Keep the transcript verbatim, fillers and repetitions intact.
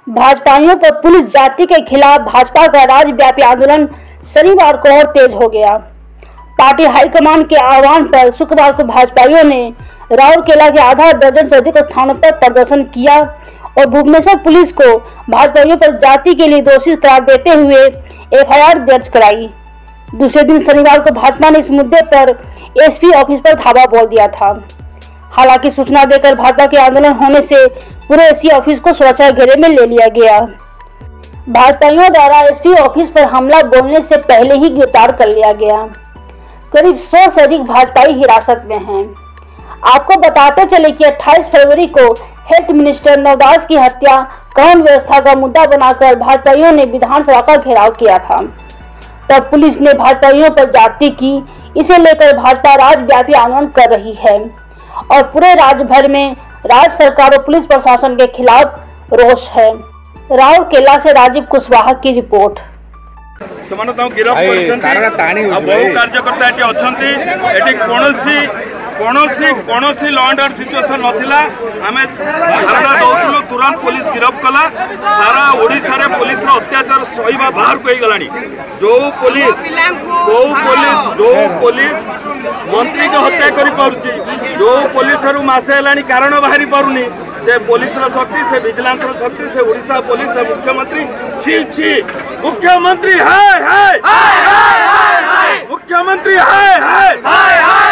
भाजपाइयों पर पुलिस जाति के खिलाफ भाजपा का राज्यव्यापी आंदोलन शनिवार को और तेज हो गया। पार्टी हाईकमान के आह्वान पर शुक्रवार को भाजपाइयों ने राउरकेला के आधा दर्जन से अधिक स्थानों पर प्रदर्शन किया और भुवनेश्वर पुलिस को भाजपाइयों पर जाति के लिए दोषी करार देते हुए एफ आई आर दर्ज कराई। दूसरे दिन शनिवार को भाजपा ने इस मुद्दे पर एस पी ऑफिस पर धावा बोल दिया था। हालांकि सूचना देकर भाजपा के आंदोलन होने से पूरे एस पी ऑफिस को सुरक्षा घेरे में ले लिया गया। भाजपाइयों द्वारा एस पी ऑफिस पर हमला बोलने से पहले ही गिरफ्तार कर लिया गया। करीब सौ से अधिक भाजपाई हिरासत में हैं। आपको बताते चले कि अट्ठाईस फरवरी को हेल्थ मिनिस्टर नवदास की हत्या कानून व्यवस्था का मुद्दा बनाकर भाजपाइयों ने विधानसभा का घेराव किया था। तब पुलिस ने भाजपाइयों पर जाति की, इसे लेकर भाजपा राज्यव्यापी आंदोलन कर रही है और पूरे राज्य भर में राज्य सरकार और पुलिस प्रशासन के खिलाफ रोष है। राउरकेला से राजीव कुशवाहा की रिपोर्ट। गिरफ्त बहु कार्यकर्ता कौनसी कौनसी लॉ एंड ऑर्डर सिचुएशन नथिला आमे धारणा दौलु तुरंत पुलिस गिरफ्त कला। सारा ओडिशा रे पुलिस रो अत्याचार सहीबा बाहर को गलानी। जो पुलिस जो पुलिस जो पुलिस मंत्री को हत्या करि पारुची, जो पुलिस थारु मासे हलानी कारण बाहरी पारुनी, से पुलिस रो शक्ति, से विजिलेंस रो शक्ति, से ओडिशा पुलिस, से मुख्यमंत्री छी छी मुख्यमंत्री हाय हाय मुख्यमंत्री हाय हाय